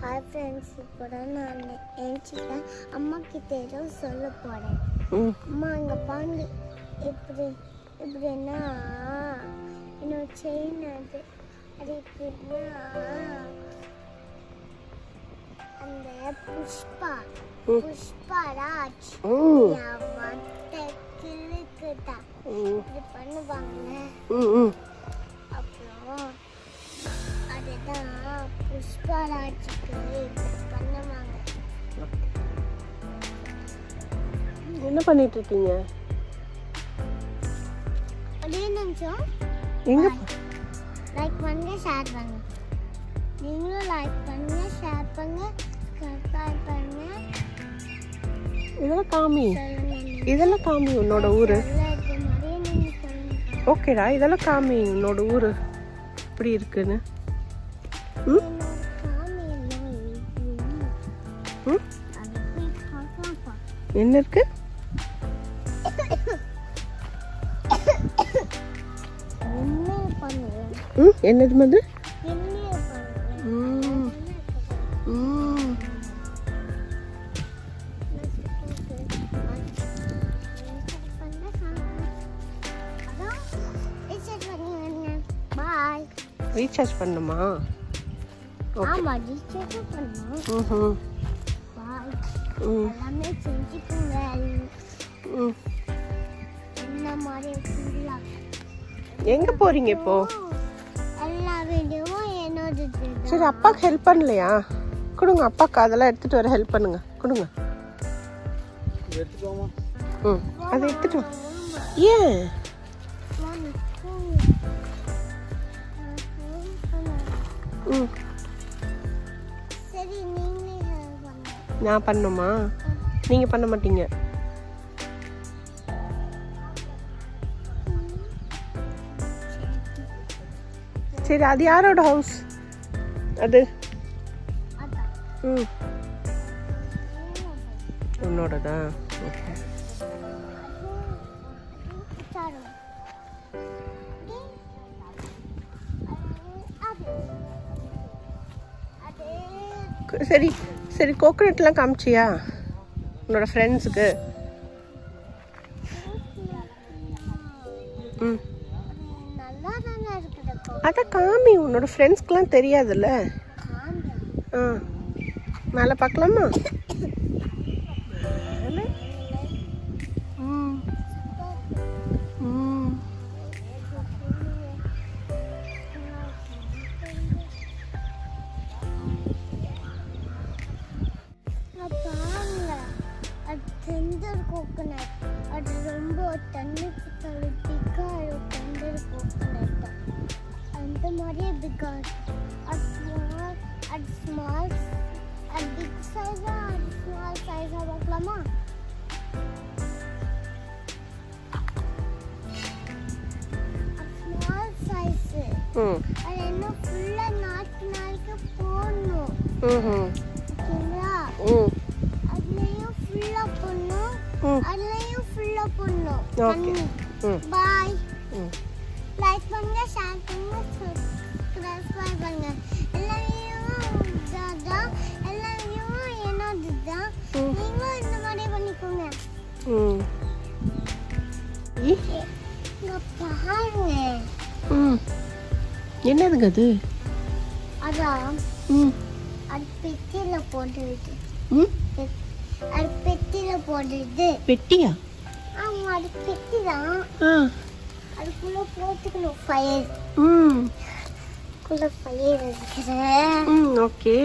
Hi friends, இப்போது நான் என்கிட்ட அம்மா கிட்ட ஏதோ சொல்ல போகிறேன். அம்மா அங்கே பாருங்க, இப்படின்னா என்னோட செயின் அது எப்படின்னா அந்த புஷ்பராஜ் வட்ட கிழக்குதா இது பண்ணுவாங்க. அப்புறம் அதுதான் புஷ்பராஜுக்கு பண்ணுவாங்க. என்ன பண்ணிட்டு இருக்கீங்க? அதே நிமிஷம் எங்க லைக் பண்ணுங்க, ஷேர் பண்ணுங்க. நீங்களும் லைக் பண்ணுங்க, ஷேர் பண்ணுங்க, சப்ஸ்கிரைப் பண்ணுங்க. இதெல்லாம் காமி உன்னோட ஊரு. ஓகேடா, இதெல்லாம் காமி உன்னோட ஊரு எப்படி இருக்குன்னு. என்ன இருக்கு? என்னது மது? ரீசார்ஜ் பண்ணுமா? ஆமா, ரீசார்ஜ் பண்ணனும். எல்லாமே செஞ்சுக்குங்க. என்ன மாதிரி ஃபுல்லா எங்க போறீங்க இப்போ? எல்லா வீடியோவும் என்னோட. சரி, அப்பாக்கு ஹெல்ப் பண்ணலையா? கொடுங்க, அப்பாக்கு அதெல்லாம் எடுத்துட்டு வர ஹெல்ப் பண்ணுங்க. கொடுங்க, எடுத்துக்கோமா. அதை எடுத்துட்டு வா. ஏன்? சரி, நீங்களே பண்ணுங்க. நான் பண்ணுமா? நீங்க பண்ண மாட்டீங்க. சரி, அது யாரோட ஹவுஸ்? அது உன்னோடதா? ஓகே. சரி சரி, கோகனட்லாம் காமிச்சியா உன்னோட ஃப்ரெண்ட்ஸுக்கு? அதான் காமி, உன்னோட ஃப்ரெண்ட்ஸ்க்குலாம் தெரியாதுல்ல. மேலே பார்க்கலாமா? கோகனட் அது ரொம்ப தண்ணிக்கு தழுப்பிக்கா டெண்டர் கோகனட் அந்த மாதிரியே பிகா அது ஸ்மால் அது பிக் சைஸா அது ஸ்மால் சைஸா பார்க்கலாமா? ஸ்மால் சைஸ் அது என்ன ஃபுல்லா நாளைக்கு போடணும். ஓகேங்களா? அதுலயும் ஃபுல்லா போடணும், அதுலயும் ஃபுல்லா போடணும். பாய். லைக் பண்ணுங்க, ஷேர் பண்ணுங்க, சப்ஸ்கிரைப் பண்ணுங்க. எல்லாரையும் என்னதுதான் நீங்களும் இந்த மாதிரி பண்ணிக்கோங்க. பாருங்க, என்னதுங்க அது? அதான் அது பெட்டியில போட்டுருக்கு. அது பெட்டியில போடுறது. பெட்டியா? ஆமா, அது பெட்டிதான். அதுக்குள்ள போட்டுக்கணும் ஃபயர். குள்ள ஃபயர் இருக்குது. ஓகே.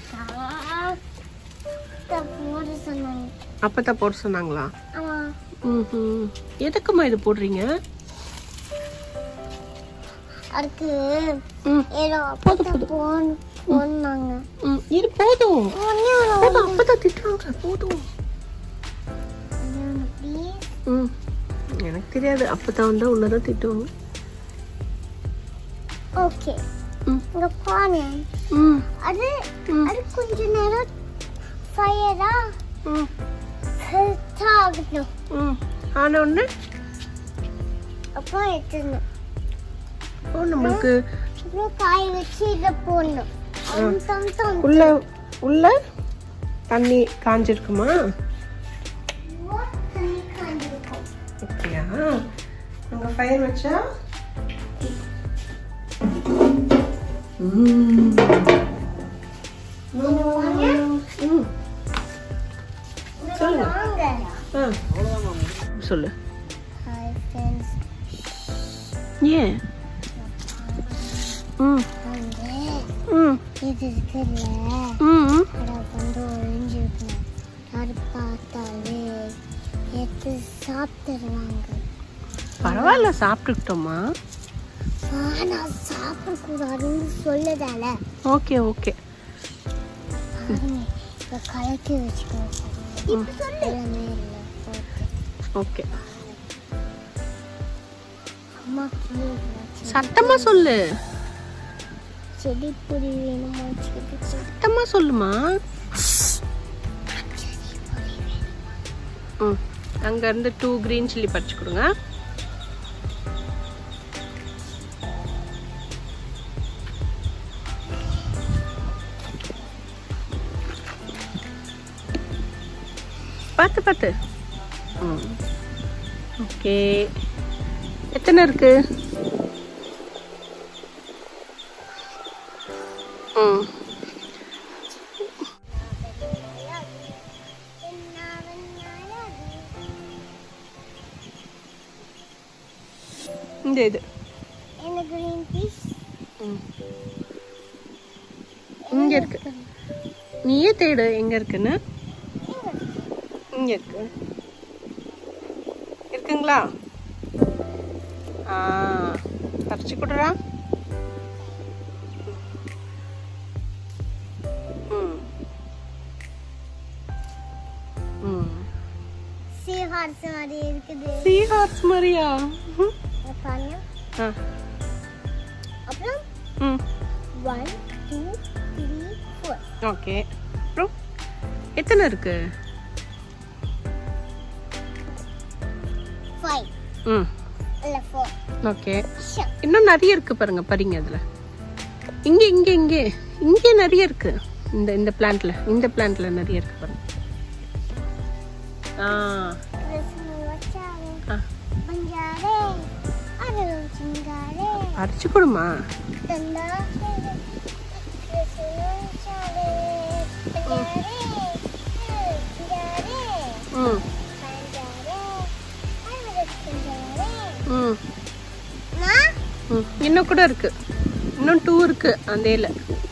போட சொன்னாங்க. அப்பதான் போட சொன்னாங்களா? ஆமா. எதுக்குமா இது போடுறீங்க? அதுக்கு ஏதோ அப்பதான் போனாங்க. இது போதும். அப்பதான் திட்டுறாங்க. போதும். எனக்கு தெரியாது, அப்பதான் வந்தா உள்ளதான் திட்டுவாங்க. ஓகே, இங்க பாருங்க. அது கொஞ்ச நேரம் ஃபயரா ஆகட்டும். ஆன உடனே அப்புறம் எடுத்துடணும். நம்மளுக்கு காய வச்சு இதை போடணும். உள்ள உள்ள தண்ணி காஞ்சிருக்குமா? ஓகேயா? அங்க ஃபயர் வச்சா சொல்லு. ஏன்? இது இருக்குல்ல, வந்து ஒழிஞ்சிருக்கு. யாரு பார்த்தாலே எடுத்து சாப்பிட்டுருவாங்க. பரவாயில்ல, சாப்பிட்டுக்கிட்டோமா? நான் சாப்பிடக்கூடாதுன்னு சொல்லுதால. ஓகே ஓகே, கலக்கி வச்சுக்கோ. ஓகே, அம்மா சத்தமா சொல்லு. செடி பொடி வேணுமா? சத்தமா சொல்லுமா. அங்க இருந்து 2 கிரீன் சில்லி பறிச்சு கொடுங்க. பார்த்து பார்த்து. ஓகே, எத்தனை இருக்கு? இந்த இது இங்க இருக்கு. நீயே தேடு எங்க இருக்குன்னு. இங்க இருக்கு. இருக்குங்களா? பறிச்சு கொடுறா. சீஹார்ஸ் மாதிரி இருக்குது. சீஹார்ஸ் மாதிரியா? பாருங்க. அப்புறம் 1 2 3 4. ஓகே, அப்புறம் எத்தனை இருக்கு? 5 இல்ல 4. ஓகே, இன்னும் நிறைய இருக்கு பாருங்க. பாருங்க, அதுல இங்க இங்க இங்க இங்க நிறைய இருக்கு. இந்த இந்த பிளான்ட்ல, இந்த பிளான்ட்ல நிறைய இருக்கு பாருங்க. அரைச்சு கொடுமா. இன்னும் கூட இருக்கு. இன்னும் 2 இருக்கு அந்த இல.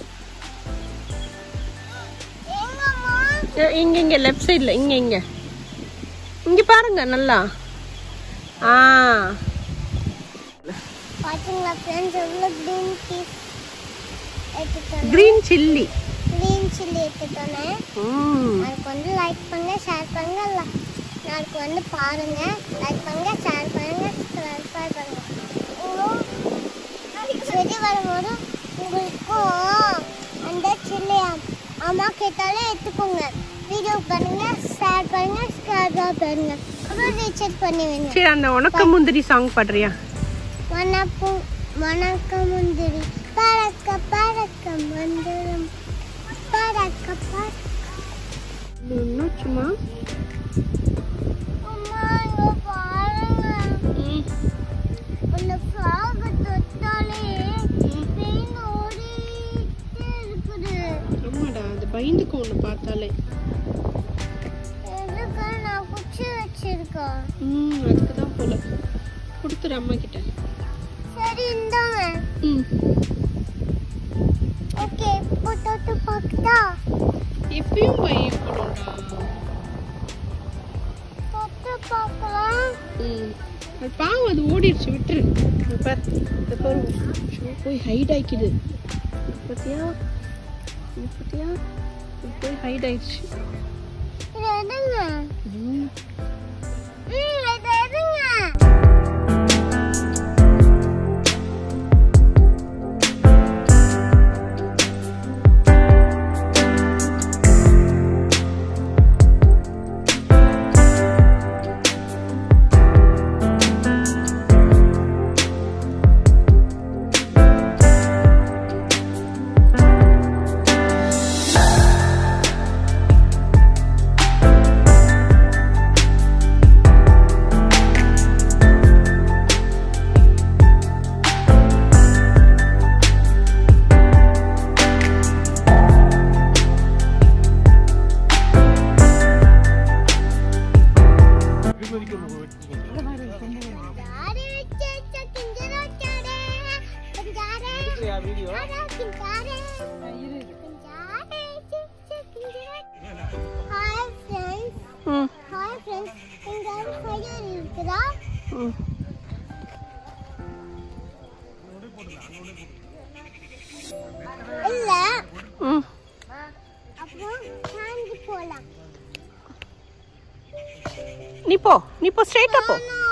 இங்க இங்க லெஃப்ட் சைடுல இங்க இங்க இங்க பாருங்க நல்லா. பாத்தீங்களா फ्रेंड्स, எவ்வளவு கிரீன் சில்லி எடுத்துட்டோனே. அதுக்கு வந்து லைக் பண்ணுங்க, ஷேர் பண்ணுங்க. நாளைக்கு வந்து பாருங்க. லைக் பண்ணுங்க, ஷேர் பண்ணுங்க, சப்ஸ்கிரைப் பண்ணுங்க. செடி வரும்போது உங்களுக்கும் அந்த சில்லி அம்மா கேட்டாலே எடுத்துக்கோங்க. வீடியோ பண்ணுங்க, ஷேர் பண்ணுங்க, சப்ஸ்கிரைப் பண்ணுங்க. அப்புறம் ரீசார்ஜ் பண்ணி வேணும். சரி, அந்த உனக்கு முந்திரி சாங் பாடுறியா? வணக்கம் முந்திரி பறக்க பறக்க மந்திரம் பறக்க பறக்க. சும்மா அம்மா இங்க பாருங்க. அந்த ஃப்ராக் தொட்டாலே பெயின் ஓடிட்டே இருக்குது. ஆமாடா, அது பயந்துக்கும் ஒன்று பார்த்தாலே. எதுக்கு நான் குச்சி வச்சிருக்கேன்? அதுக்கு தான் போல. கொடுத்துரு அம்மா கிட்ட. சரி, இந்தாங்க. ஓகே, போட்டு பார்க்கட்டா? எப்பயும் பயப்படும்டா. தொட்டு பார்க்கலாம். அது பாவம், அது ஓடிடுச்சு, விட்டுரு. பாரு, போய் ஹைட் ஆக்கிடு. பார்த்தியா பார்த்தியா, போய் ஹைட் ஆயிடுச்சு. இது எதுங்க? இது எதுங்க? நீ போ ஸ்ட்ரைட்டா போ.